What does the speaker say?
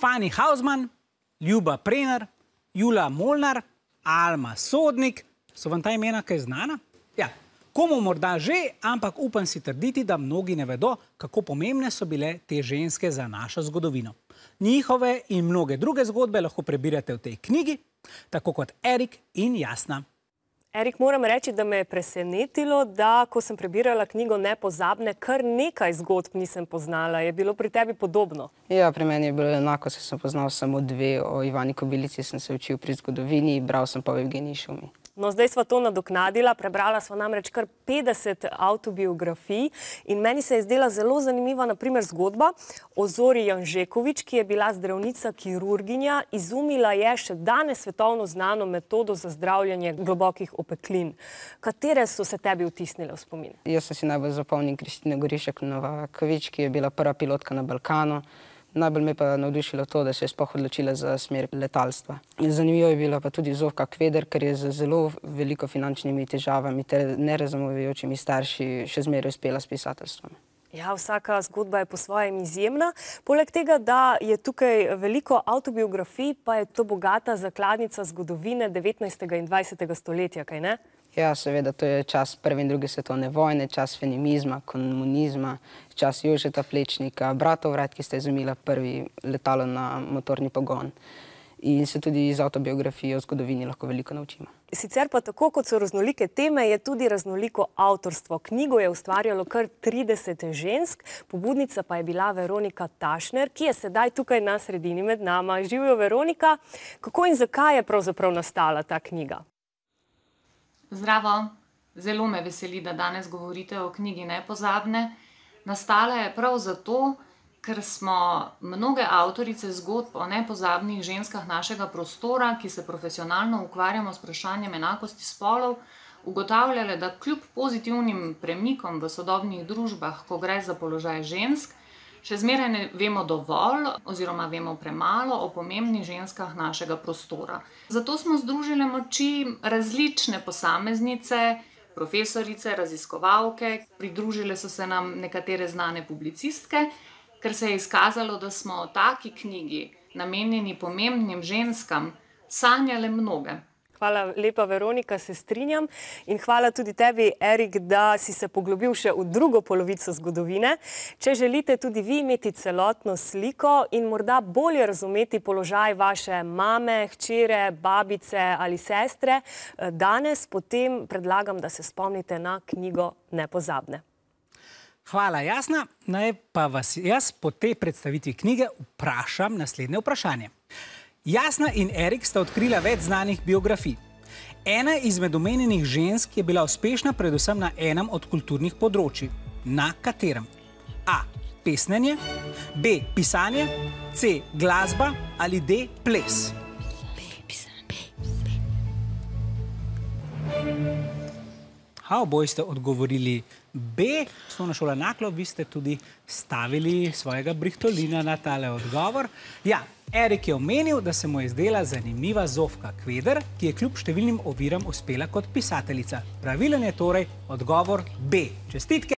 Fani Hausmann, Ljuba Prener, Jula Molnar, Alma Sodnik. So vam ta imena kaj znana? Ja, komu morda že, ampak upam si trditi, da mnogi ne vedo, kako pomembne so bile te ženske za našo zgodovino. Njihove in mnoge druge zgodbe lahko prebirate v tej knjigi, tako kot Erik in Jasna. Erik, moram reči, da me je presenetilo, da ko sem prebirala knjigo Nepozabne, kar nekaj zgodb nisem poznala. Je bilo pri tebi podobno? Ja, pri meni je bilo enako, saj sem poznal samo dve. O Ivani Kobilici sem se učil pri zgodovini, bral sem pa o Evgeniji Šumi. No, zdaj sva to nadoknadila, prebrala sva namreč kar 50 avtobiografij in meni se je zdela zelo zanimiva, na primer, zgodba o Zori Janžekovič, ki je bila zdravnica kirurginja, izumila je še danes svetovno znano metodo za zdravljenje globokih opeklin. Katere so se tebi vtisnile v spomin? Jaz sem si najbolj zapomnil Kristine Gorišek Novakovič, ki je bila prva pilotka na Balkanu. Najbolj me pa navdušilo to, da se je sploh odločila za smer letalstva. Zanimivo je bila pa tudi Zofka Kveder, ker je z zelo veliko finančnimi težavami ter nerazumevajočimi starši še zmeraj uspela s pisateljstvom. Ja, vsaka zgodba je po svojem izjemna. Poleg tega, da je tukaj veliko avtobiografij, pa je to bogata zakladnica zgodovine 19. in 20. stoletja, kaj ne? Ja, seveda, to je čas prve in druge svetovne vojne, čas feminizma, komunizma, čas Jožeta Plečnika, bratov Wright, ki sta izumila prvi letalo na motorni pogon. In se tudi iz avtobiografije o zgodovini lahko veliko naučimo. Sicer pa tako, kot so raznolike teme, je tudi raznoliko avtorstvo. Knjigo je ustvarjalo kar 30 žensk, pobudnica pa je bila Veronika Tašner, ki je sedaj tukaj na sredini med nama. Živjo, Veronika, kako in zakaj je pravzaprav nastala ta knjiga? Zdravo, zelo me veseli, da danes govorite o knjigi Nepozabne. Nastala je prav zato, ker smo mnoge avtorice zgodb o nepozabnih ženskah našega prostora, ki se profesionalno ukvarjamo s vprašanjem enakosti spolov, ugotavljale, da kljub pozitivnim premikom v sodobnih družbah, ko gre za položaj žensk, še zmeraj ne vemo dovolj oziroma vemo premalo o pomembnih ženskah našega prostora. Zato smo združile moči različne posameznice, profesorice, raziskovalke, pridružile so se nam nekatere znane publicistke, ker se je izkazalo, da smo o taki knjigi, namenjeni pomembnim ženskam, sanjale mnoge. Hvala lepa, Veronika, se strinjam. In hvala tudi tebi, Erik, da si se poglobil še v drugo polovico zgodovine. Če želite tudi vi imeti celotno sliko in morda bolje razumeti položaj vaše mame, hčere, babice ali sestre danes, potem predlagam, da se spomnite na knjigo Nepozabne. Hvala, Jasna. Naj pa vas jaz po tej predstavitvi knjige vprašam naslednje vprašanje. Jasna in Erik sta odkrila več znanih biografij. Ena izmed omenjenih žensk je bila uspešna predvsem na enem od kulturnih področij. Na katerem? A. Pesnenje, B. Pisanje, C. Glasba ali D. Ples. Oboji ste odgovorili B. Osnovna šola Naklo, vi ste tudi stavili svojega Brichtolina na tale odgovor. Ja, Erik je omenil, da se mu je zdela zanimiva Zofka Kveder, ki je kljub številnim oviram uspela kot pisateljica. Pravilen je torej odgovor B. Čestitke!